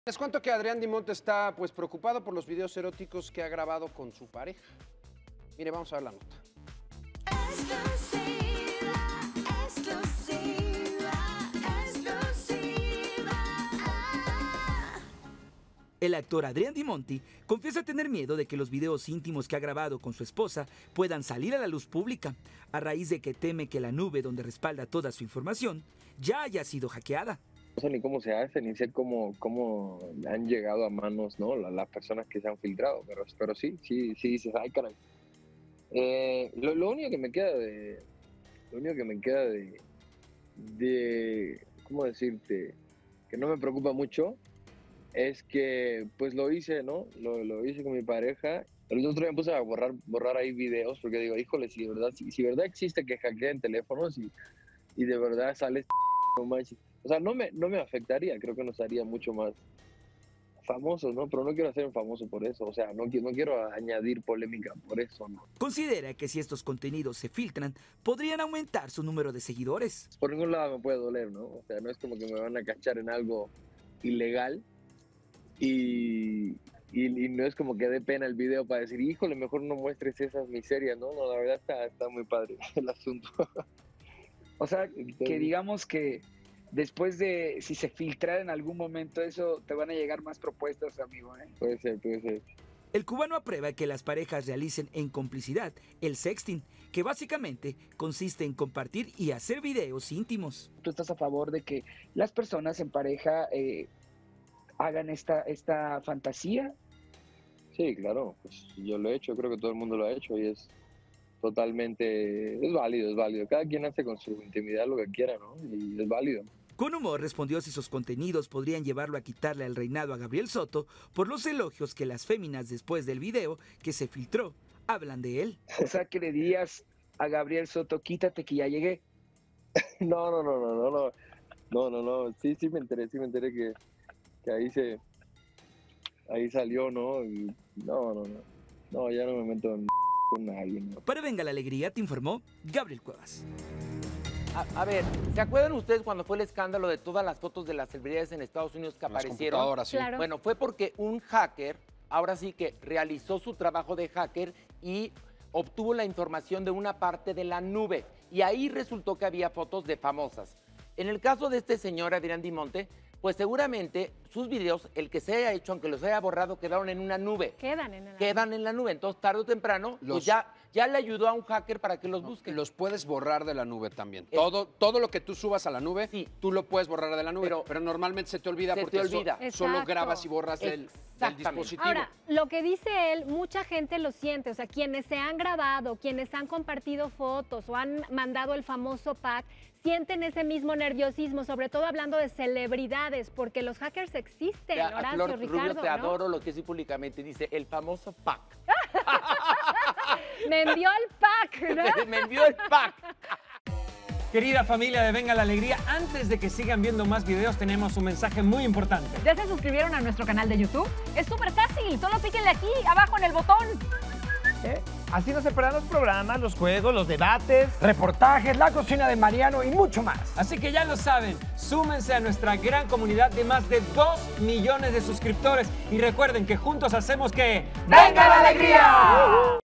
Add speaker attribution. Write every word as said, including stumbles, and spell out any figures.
Speaker 1: Les cuento que Adrián Di Monte está pues preocupado por los videos eróticos que ha grabado con su pareja. Mire, vamos a ver la nota.
Speaker 2: Exclusiva, exclusiva, exclusiva.
Speaker 3: El actor Adrián Di Monte confiesa tener miedo de que los videos íntimos que ha grabado con su esposa puedan salir a la luz pública, a raíz de que teme que la nube donde respalda toda su información ya haya sido hackeada.
Speaker 4: No sé ni cómo se hace, ni sé cómo, cómo han llegado a manos, ¿no? las, las personas que se han filtrado, pero, pero sí, sí, sí dices, ay caray. Eh, lo, lo único que me queda de, lo único que me queda de, de, ¿cómo decirte? Que no me preocupa mucho, es que pues lo hice, ¿no? Lo, lo hice con mi pareja. El otro día me puse a borrar, borrar ahí videos, porque digo, híjole, si de verdad, si, si de verdad existe que hackeen teléfonos y, y de verdad sale, no manches. O sea, no me, no me afectaría, creo que nos haría mucho más famosos, ¿no? Pero no quiero hacer un famoso por eso, o sea, no, no quiero añadir polémica por eso, ¿no?
Speaker 3: Considera que si estos contenidos se filtran, podrían aumentar su número de seguidores.
Speaker 4: Por ningún lado me puede doler, ¿no? O sea, no es como que me van a cachar en algo ilegal y, y, y no es como que dé pena el video para decir, híjole, mejor no muestres esas miserias, ¿no? No, la verdad está, está muy padre el asunto.
Speaker 5: O sea, que digamos que después de, si se filtrara en algún momento eso, te van a llegar más propuestas, amigo, ¿eh?
Speaker 4: Puede ser, puede ser.
Speaker 3: El cubano aprueba que las parejas realicen en complicidad el sexting, que básicamente consiste en compartir y hacer videos íntimos.
Speaker 5: ¿Tú estás a favor de que las personas en pareja eh, hagan esta, esta fantasía?
Speaker 4: Sí, claro, pues yo lo he hecho, creo que todo el mundo lo ha hecho y es totalmente, es válido, es válido. Cada quien hace con su intimidad lo que quiera, ¿no? Y es válido.
Speaker 3: Con humor respondió si sus contenidos podrían llevarlo a quitarle el reinado a Gabriel Soto por los elogios que las féminas después del video que se filtró hablan de él.
Speaker 5: O sea, que le dirías a Gabriel Soto, quítate que ya llegué.
Speaker 4: No, no, no, no, no, no, no, no, no, sí, sí me enteré, sí me enteré que, que ahí se, ahí salió, ¿no? Y no, no, no, no, ya no me meto en con nadie, ¿no?
Speaker 3: Para Venga la Alegría, te informó Gabriel Cuevas.
Speaker 6: A, a ver, ¿se acuerdan ustedes cuando fue el escándalo de todas las fotos de las celebridades en Estados Unidos que
Speaker 1: Las
Speaker 6: aparecieron?
Speaker 1: computadoras, sí.
Speaker 7: Claro.
Speaker 6: Bueno, fue porque un hacker, ahora sí que realizó su trabajo de hacker y obtuvo la información de una parte de la nube. Y ahí resultó que había fotos de famosas. En el caso de este señor Adrián Di Monte, pues seguramente sus videos, el que se haya hecho, aunque los haya borrado, quedaron en una nube.
Speaker 7: Quedan en el
Speaker 6: Quedan en la nube. Entonces, tarde o temprano,
Speaker 1: Los-
Speaker 6: pues ya, ya le ayudó a un hacker para que los busque.
Speaker 1: Los puedes borrar de la nube también.
Speaker 6: Es-
Speaker 1: Todo, todo lo que tú subas a la nube,
Speaker 6: Sí.
Speaker 1: tú lo puedes borrar de la nube, pero,
Speaker 6: Pero-
Speaker 1: normalmente se te olvida
Speaker 6: Se te
Speaker 1: porque so-
Speaker 6: olvida.
Speaker 1: solo
Speaker 7: Exacto.
Speaker 1: grabas y borras del, del
Speaker 6: Exactamente.
Speaker 1: dispositivo.
Speaker 7: Ahora, lo que dice él, mucha gente lo siente, o sea, quienes se han grabado, quienes han compartido fotos o han mandado el famoso pack, sienten ese mismo nerviosismo, sobre todo hablando de celebridades, porque los hackers existen,
Speaker 6: Ya, a
Speaker 7: Horacio,
Speaker 6: Flor
Speaker 7: Ricardo,
Speaker 6: Rubio, te
Speaker 7: ¿no?
Speaker 6: adoro, lo que sí públicamente dice, el famoso pack.
Speaker 7: Me envió el pack, ¿no?
Speaker 6: Me envió el pack.
Speaker 8: Querida familia de Venga la Alegría, antes de que sigan viendo más videos tenemos un mensaje muy importante.
Speaker 9: ¿Ya se suscribieron a nuestro canal de YouTube? Es súper fácil, solo píquenle aquí, abajo en el botón.
Speaker 10: ¿Eh? Así no se perderán los programas, los juegos, los debates, reportajes, la cocina de Mariano y mucho más.
Speaker 8: Así que ya lo saben, súmense a nuestra gran comunidad de más de dos millones de suscriptores y recuerden que juntos hacemos que...
Speaker 10: ¡Venga la alegría!